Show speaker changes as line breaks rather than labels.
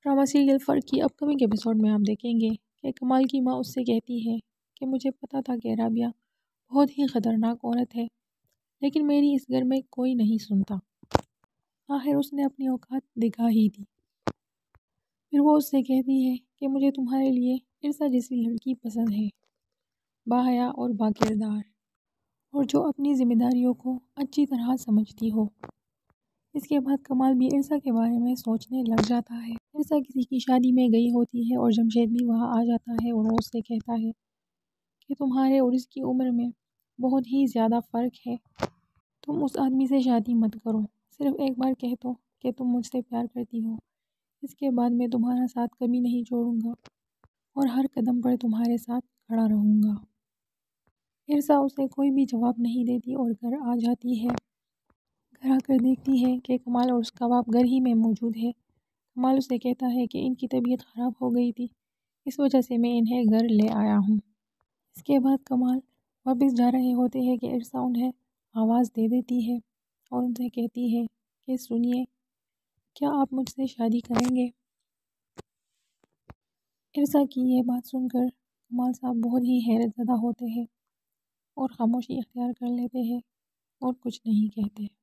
Drama serial فرق کی اپ coming episode میں آپ دیکھیں گے کہ کمال کی ماں اس سے کہتی ہے کہ مجھے پتا تھا کہ رابعہ بہت ہی خطرناک عورت ہے، لیکن میری اس گھر میں کوئی نہیں سنتا۔ آخر اس نے اپنی اوقات دکھا ہی دی۔ پھر وہ اس سے کہتی ہے کہ مجھے تمہارے لیے ارسا جیسی لڑکی پسند ہے، باحیا اور باکردار، اور جو اپنی ذمہ داریوں کو اچھی طرح سمجھتی ہو۔ اس کے بعد کمال بھی ارسا کے بارے میں سوچنے لگ جاتا ہے۔ ارسا کسی کی شادی میں گئی ہوتی ہے اور جمشید بھی وہاں آ جاتا ہے اور وہ اس سے کہتا ہے کہ تمہارے اور اس کی عمر میں بہت ہی زیادہ فرق ہے، تم اس آدمی سے شادی مت کرو، صرف ایک بار کہہ دو کہ تم مجھ سے پیار کرتی ہو، اس کے بعد میں تمہارا ساتھ کبھی نہیں چھوڑوں گا اور ہر قدم پر تمہارے ساتھ کھڑا رہوں گا۔ ارسا اسے کوئی بھی جواب نہیں دیتی اور گھر آ جاتی ہے۔ گھر آ کر دیکھتی ہے کہ کمال اور اس کا باپ گھر ہی میں موجود ہے۔ کمال اسے کہتا ہے کہ ان کی طبیعت خراب ہو گئی تھی، اس وجہ سے میں انہیں گھر لے آیا ہوں۔ اس کے بعد کمال واپس جا رہے ہوتے ہیں کہ ارسا انہیں آواز دے دیتی ہے اور ان سے کہتی ہے کہ سنیے، کیا آپ مجھ سے شادی کریں گے؟ ارسا کی یہ بات سن کر کمال صاحب بہت ہی حیرت زدہ ہوتے ہیں اور خاموشی اختیار کر لیتے ہیں اور کچھ نہیں کہتے۔